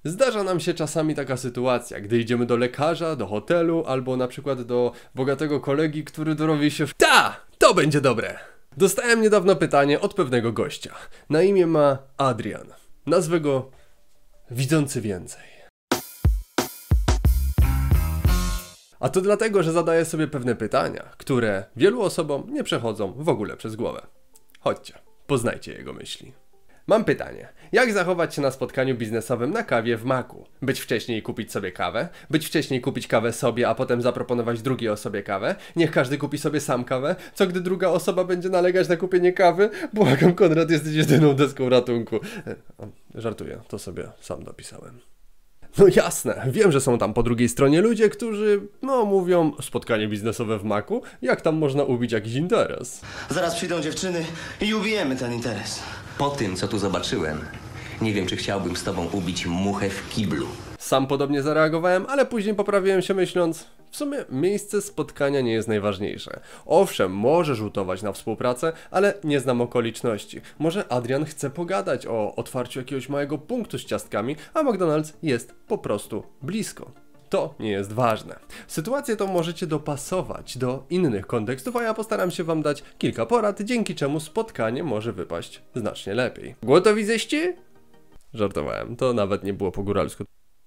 Zdarza nam się czasami taka sytuacja, gdy idziemy do lekarza, do hotelu, albo na przykład do bogatego kolegi, który dorobi się w... To będzie dobre! Dostałem niedawno pytanie od pewnego gościa. Na imię ma Adrian. Nazwę go Widzący Więcej. A to dlatego, że zadaję sobie pewne pytania, które wielu osobom nie przechodzą w ogóle przez głowę. Chodźcie, poznajcie jego myśli. Mam pytanie. Jak zachować się na spotkaniu biznesowym na kawie w Macu? Być wcześniej i kupić sobie kawę? Być wcześniej kupić kawę sobie, a potem zaproponować drugiej osobie kawę? Niech każdy kupi sobie sam kawę? Co gdy druga osoba będzie nalegać na kupienie kawy? Błagam, Konrad, jesteś jedyną deską ratunku. Żartuję, to sobie sam dopisałem. No jasne, wiem, że są tam po drugiej stronie ludzie, którzy, mówią spotkanie biznesowe w Macu, jak tam można ubić jakiś interes. Zaraz przyjdą dziewczyny i ubijemy ten interes. Po tym, co tu zobaczyłem, nie wiem, czy chciałbym z tobą ubić muchę w kiblu. Sam podobnie zareagowałem, ale później poprawiłem się myśląc, w sumie miejsce spotkania nie jest najważniejsze. Owszem, może rzutować na współpracę, ale nie znam okoliczności. Może Adrian chce pogadać o otwarciu jakiegoś małego punktu z ciastkami, a McDonald's jest po prostu blisko. To nie jest ważne. Sytuację tą możecie dopasować do innych kontekstów, a ja postaram się wam dać kilka porad, dzięki czemu spotkanie może wypaść znacznie lepiej. Gotowi zeście? Żartowałem, to nawet nie było po góralsku.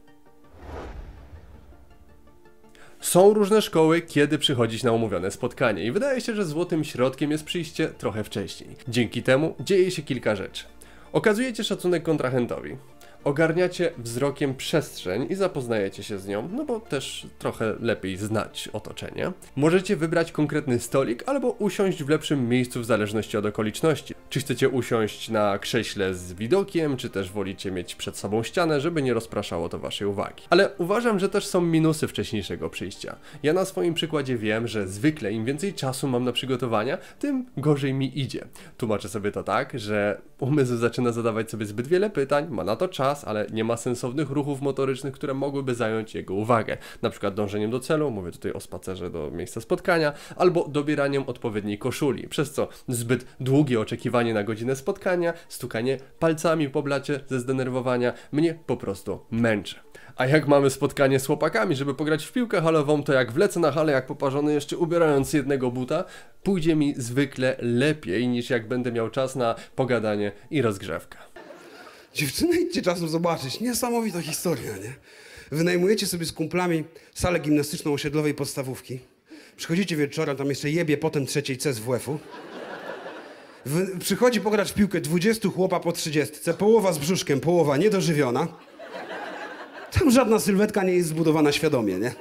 Są różne szkoły, kiedy przychodzić na umówione spotkanie i wydaje się, że złotym środkiem jest przyjście trochę wcześniej. Dzięki temu dzieje się kilka rzeczy. Okazujecie szacunek kontrahentowi. Ogarniacie wzrokiem przestrzeń i zapoznajecie się z nią, no bo też trochę lepiej znać otoczenie. Możecie wybrać konkretny stolik albo usiąść w lepszym miejscu w zależności od okoliczności. Czy chcecie usiąść na krześle z widokiem, czy też wolicie mieć przed sobą ścianę, żeby nie rozpraszało to waszej uwagi. Ale uważam, że też są minusy wcześniejszego przyjścia. Ja na swoim przykładzie wiem, że zwykle im więcej czasu mam na przygotowania, tym gorzej mi idzie. Tłumaczę sobie to tak, że umysł zaczyna zadawać sobie zbyt wiele pytań, ma na to czas, ale nie ma sensownych ruchów motorycznych, które mogłyby zająć jego uwagę. Na przykład dążeniem do celu, mówię tutaj o spacerze do miejsca spotkania, albo dobieraniem odpowiedniej koszuli, przez co zbyt długie oczekiwanie na godzinę spotkania, stukanie palcami po blacie ze zdenerwowania mnie po prostu męczy. A jak mamy spotkanie z chłopakami, żeby pograć w piłkę halową, to jak wlecę na halę jak poparzony, jeszcze ubierając jednego buta, pójdzie mi zwykle lepiej niż jak będę miał czas na pogadanie i rozgrzewkę. Dziewczyny, idźcie czasem zobaczyć. Niesamowita historia, nie? Wynajmujecie sobie z kumplami salę gimnastyczną osiedlowej podstawówki. Przychodzicie wieczorem, tam jeszcze jebie potem trzeciej C z WF-u. Przychodzi pograć w piłkę 20 chłopa po 30, połowa z brzuszkiem, połowa niedożywiona. Tam żadna sylwetka nie jest zbudowana świadomie, nie?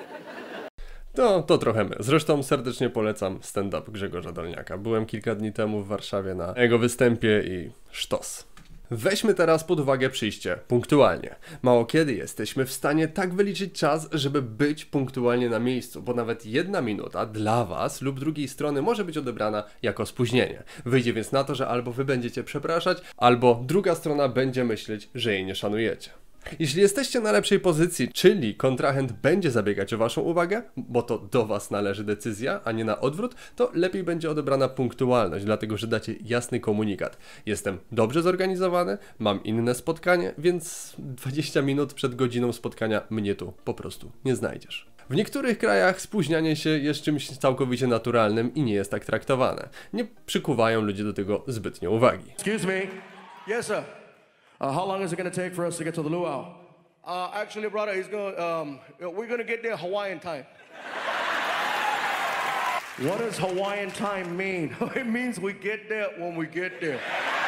To trochę my. Zresztą serdecznie polecam stand-up Grzegorza Dolniaka. Byłem kilka dni temu w Warszawie na jego występie i sztos. Weźmy teraz pod uwagę przyjście punktualnie. Mało kiedy jesteśmy w stanie tak wyliczyć czas, żeby być punktualnie na miejscu, bo nawet 1 minuta dla was lub drugiej strony może być odebrana jako spóźnienie. Wyjdzie więc na to, że albo wy będziecie przepraszać, albo druga strona będzie myśleć, że jej nie szanujecie. Jeśli jesteście na lepszej pozycji, czyli kontrahent będzie zabiegać o waszą uwagę, bo to do was należy decyzja, a nie na odwrót, to lepiej będzie odebrana punktualność, dlatego że dacie jasny komunikat. Jestem dobrze zorganizowany, mam inne spotkanie, więc 20 minut przed godziną spotkania mnie tu po prostu nie znajdziesz. W niektórych krajach spóźnianie się jest czymś całkowicie naturalnym i nie jest tak traktowane. Nie przykuwają ludzie do tego zbytnio uwagi. Excuse me. Yes, sir. How long is it going to take for us to get to the luau? Actually, brother, we're going to get there Hawaiian time. What does Hawaiian time mean? It means we get there when we get there.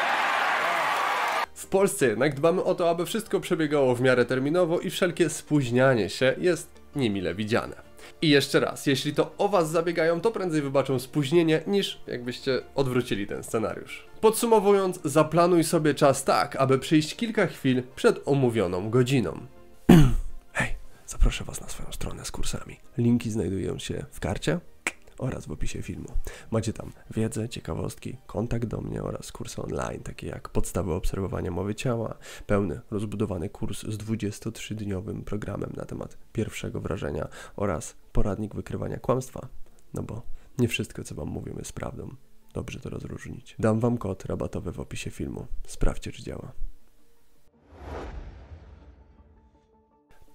W Polsce jednak dbamy o to, aby wszystko przebiegało w miarę terminowo i wszelkie spóźnianie się jest niemile widziane. I jeszcze raz, jeśli to o was zabiegają, to prędzej wybaczą spóźnienie, niż jakbyście odwrócili ten scenariusz. Podsumowując, zaplanuj sobie czas tak, aby przyjść kilka chwil przed omówioną godziną. Hej, zaproszę was na swoją stronę z kursami. Linki znajdują się w karcie oraz w opisie filmu. Macie tam wiedzę, ciekawostki, kontakt do mnie oraz kursy online, takie jak podstawy obserwowania mowy ciała, pełny, rozbudowany kurs z 23-dniowym programem na temat pierwszego wrażenia oraz poradnik wykrywania kłamstwa. No bo nie wszystko, co wam mówią, jest prawdą. Dobrze to rozróżnić. Dam wam kod rabatowy w opisie filmu. Sprawdźcie, czy działa.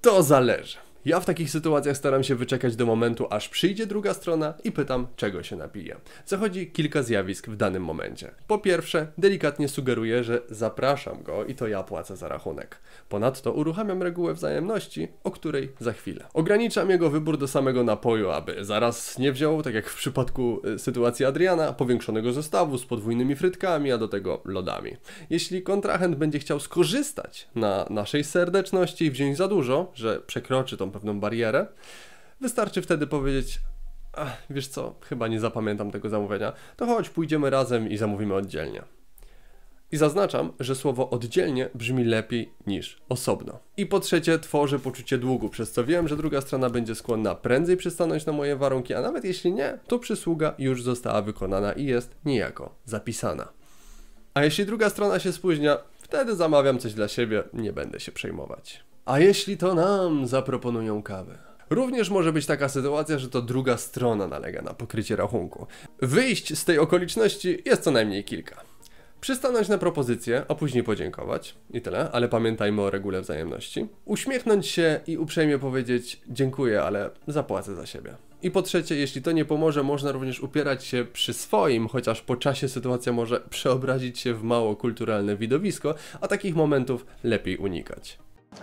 To zależy. Ja w takich sytuacjach staram się wyczekać do momentu, aż przyjdzie druga strona i pytam, czego się napije. Zachodzi kilka zjawisk w danym momencie. Po pierwsze, delikatnie sugeruję, że zapraszam go i to ja płacę za rachunek. Ponadto uruchamiam regułę wzajemności, o której za chwilę. Ograniczam jego wybór do samego napoju, aby zaraz nie wziął, tak jak w przypadku sytuacji Adriana, powiększonego zestawu z podwójnymi frytkami, a do tego lodami. Jeśli kontrahent będzie chciał skorzystać na naszej serdeczności i wziąć za dużo, że przekroczy tą pewną barierę, wystarczy wtedy powiedzieć: wiesz co, chyba nie zapamiętam tego zamówienia, to chodź, pójdziemy razem i zamówimy oddzielnie. I zaznaczam, że słowo oddzielnie brzmi lepiej niż osobno. I po trzecie, tworzę poczucie długu, przez co wiem, że druga strona będzie skłonna prędzej przystanąć na moje warunki, a nawet jeśli nie, to przysługa już została wykonana i jest niejako zapisana. A jeśli druga strona się spóźnia, wtedy zamawiam coś dla siebie, nie będę się przejmować. A jeśli to nam zaproponują kawę? Również może być taka sytuacja, że to druga strona nalega na pokrycie rachunku. Wyjść z tej okoliczności jest co najmniej kilka. Przystanąć na propozycję, a później podziękować i tyle, ale pamiętajmy o regule wzajemności. Uśmiechnąć się i uprzejmie powiedzieć: dziękuję, ale zapłacę za siebie. I po trzecie, jeśli to nie pomoże, można również upierać się przy swoim, chociaż po czasie sytuacja może przeobrazić się w mało kulturalne widowisko, a takich momentów lepiej unikać.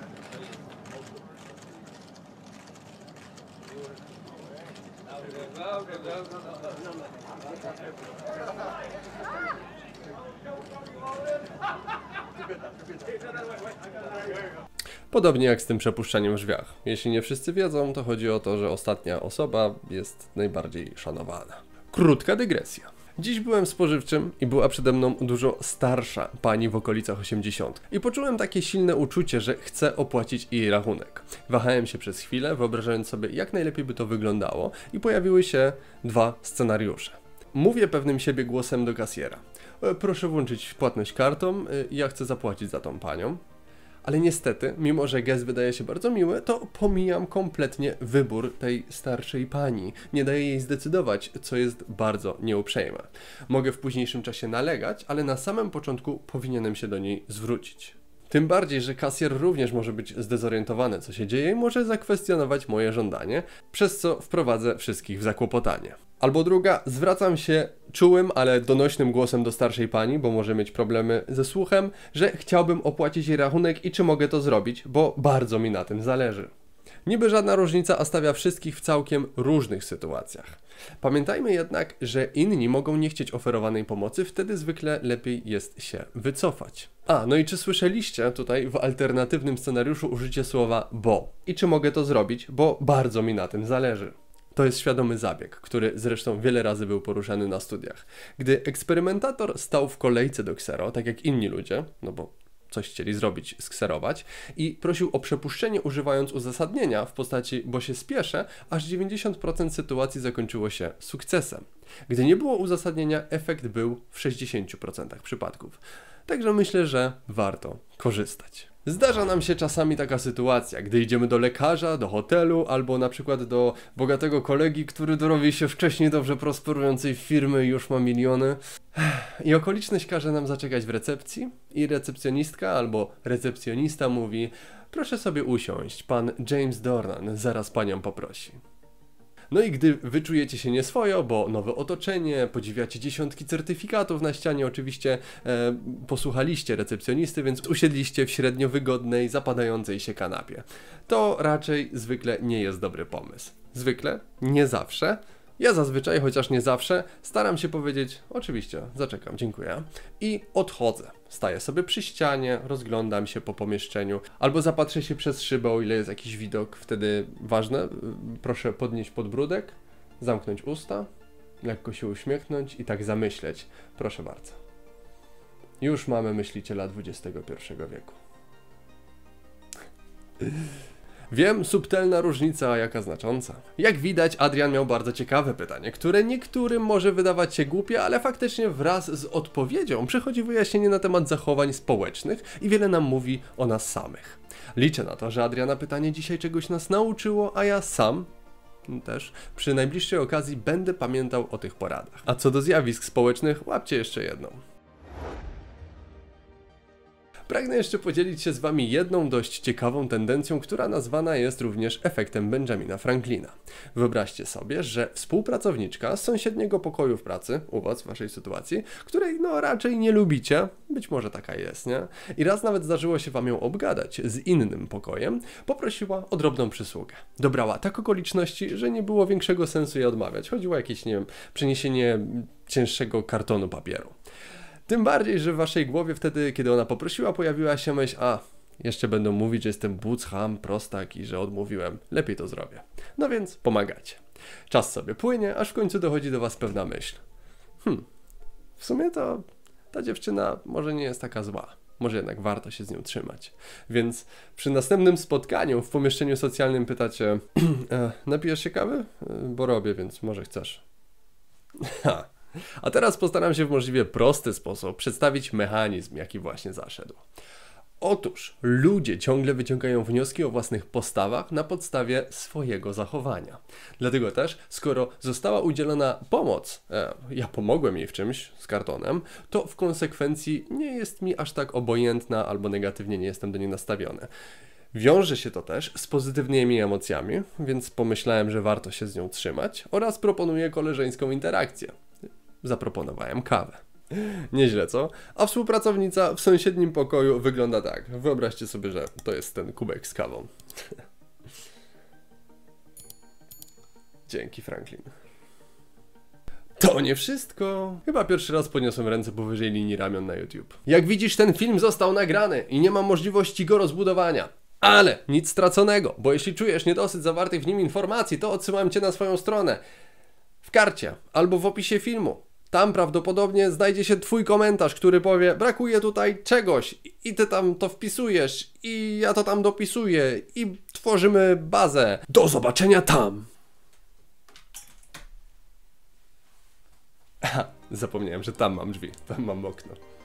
Podobnie jak z tym przepuszczaniem w drzwiach. Jeśli nie wszyscy wiedzą, to chodzi o to, że ostatnia osoba jest najbardziej szanowana. Krótka dygresja. Dziś byłem w spożywczym i była przede mną dużo starsza pani w okolicach 80. I poczułem takie silne uczucie, że chcę opłacić jej rachunek. Wahałem się przez chwilę, wyobrażając sobie, jak najlepiej by to wyglądało, i pojawiły się dwa scenariusze. Mówię pewnym siebie głosem do kasjera: proszę włączyć płatność kartą, ja chcę zapłacić za tą panią. Ale niestety, mimo że gest wydaje się bardzo miły, to pomijam kompletnie wybór tej starszej pani. Nie daję jej zdecydować, co jest bardzo nieuprzejme. Mogę w późniejszym czasie nalegać, ale na samym początku powinienem się do niej zwrócić. Tym bardziej, że kasjer również może być zdezorientowany, co się dzieje, i może zakwestionować moje żądanie, przez co wprowadzę wszystkich w zakłopotanie. Albo druga, zwracam się czułym, ale donośnym głosem do starszej pani, bo może mieć problemy ze słuchem, że chciałbym opłacić jej rachunek i czy mogę to zrobić, bo bardzo mi na tym zależy. Niby żadna różnica, a stawia wszystkich w całkiem różnych sytuacjach. Pamiętajmy jednak, że inni mogą nie chcieć oferowanej pomocy, wtedy zwykle lepiej jest się wycofać. No i czy słyszeliście tutaj w alternatywnym scenariuszu użycie słowa bo? I czy mogę to zrobić, bo bardzo mi na tym zależy. To jest świadomy zabieg, który zresztą wiele razy był poruszany na studiach. Gdy eksperymentator stał w kolejce do ksero, tak jak inni ludzie, no bo coś chcieli zrobić, skserować, i prosił o przepuszczenie, używając uzasadnienia w postaci bo się spieszę, aż 90% sytuacji zakończyło się sukcesem. Gdy nie było uzasadnienia, efekt był w 60% przypadków. Także myślę, że warto korzystać. Zdarza nam się czasami taka sytuacja, gdy idziemy do lekarza, do hotelu, albo na przykład do bogatego kolegi, który dorobi się wcześniej dobrze prosperującej firmy i już ma miliony. I okoliczność każe nam zaczekać w recepcji i recepcjonistka albo recepcjonista mówi: proszę sobie usiąść, pan James Dornan zaraz panią poprosi. No i gdy wyczujecie się nieswojo, bo nowe otoczenie, podziwiacie dziesiątki certyfikatów na ścianie, oczywiście posłuchaliście recepcjonisty, więc usiedliście w średnio wygodnej, zapadającej się kanapie. To raczej zwykle nie jest dobry pomysł. Zwykle, nie zawsze. Ja zazwyczaj, chociaż nie zawsze, staram się powiedzieć: oczywiście, zaczekam, dziękuję. I odchodzę. Staję sobie przy ścianie, rozglądam się po pomieszczeniu, albo zapatrzę się przez szybę, o ile jest jakiś widok. Wtedy ważne, proszę podnieść podbródek, zamknąć usta, lekko się uśmiechnąć i tak zamyśleć. Proszę bardzo. Już mamy myśliciela XXI wieku. Wiem, subtelna różnica, a jaka znacząca. Jak widać, Adrian miał bardzo ciekawe pytanie, które niektórym może wydawać się głupie, ale faktycznie wraz z odpowiedzią przychodzi wyjaśnienie na temat zachowań społecznych i wiele nam mówi o nas samych. Liczę na to, że Adriana pytanie dzisiaj czegoś nas nauczyło, a ja sam też przy najbliższej okazji będę pamiętał o tych poradach. A co do zjawisk społecznych, łapcie jeszcze jedną. Pragnę jeszcze podzielić się z wami jedną dość ciekawą tendencją, która nazwana jest również efektem Benjamina Franklina. Wyobraźcie sobie, że współpracowniczka z sąsiedniego pokoju w pracy, u was w waszej sytuacji, której no raczej nie lubicie, być może taka jest, nie? I raz nawet zdarzyło się wam ją obgadać z innym pokojem, poprosiła o drobną przysługę. Dobrała tak okoliczności, że nie było większego sensu jej odmawiać. Chodziło o jakieś, nie wiem, przeniesienie cięższego kartonu papieru. Tym bardziej, że w waszej głowie wtedy, kiedy ona poprosiła, pojawiła się myśl, jeszcze będą mówić, że jestem buc, cham, prostak i że odmówiłem. Lepiej to zrobię. No więc pomagacie. Czas sobie płynie, aż w końcu dochodzi do was pewna myśl. W sumie to ta dziewczyna może nie jest taka zła. Może jednak warto się z nią trzymać. Więc przy następnym spotkaniu w pomieszczeniu socjalnym pytacie, napijesz się kawy? Bo robię, więc może chcesz. A teraz postaram się w możliwie prosty sposób przedstawić mechanizm, jaki właśnie zaszedł. Otóż ludzie ciągle wyciągają wnioski o własnych postawach na podstawie swojego zachowania. Dlatego też, skoro została udzielona pomoc, ja pomogłem jej w czymś z kartonem, to w konsekwencji nie jest mi aż tak obojętna albo negatywnie nie jestem do niej nastawiony. Wiąże się to też z pozytywnymi emocjami, więc pomyślałem, że warto się z nią trzymać oraz proponuję koleżeńską interakcję. Zaproponowałem kawę. Nieźle, co? A współpracownica w sąsiednim pokoju wygląda tak. Wyobraźcie sobie, że to jest ten kubek z kawą. Dzięki, Franklin. To nie wszystko. Chyba pierwszy raz podniosłem ręce powyżej linii ramion na YouTube. Jak widzisz, ten film został nagrany i nie ma możliwości go rozbudowania. Ale nic straconego, bo jeśli czujesz niedosyt zawartych w nim informacji, to odsyłam cię na swoją stronę w karcie albo w opisie filmu. Tam prawdopodobnie znajdzie się twój komentarz, który powie, brakuje tutaj czegoś i ty tam to wpisujesz i ja to tam dopisuję i tworzymy bazę. Do zobaczenia tam! Zapomniałem, że tam mam drzwi, tam mam okno.